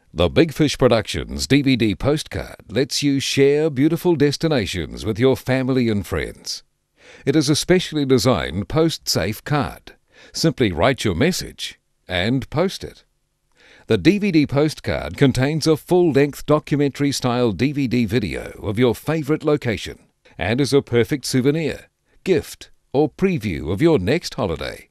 The Big Fish Productions DVD Postcard lets you share beautiful destinations with your family and friends. It is a specially designed post-safe card. Simply write your message and post it. The DVD Postcard contains a full-length documentary-style DVD video of your favorite location and is a perfect souvenir, gift, or preview of your next holiday.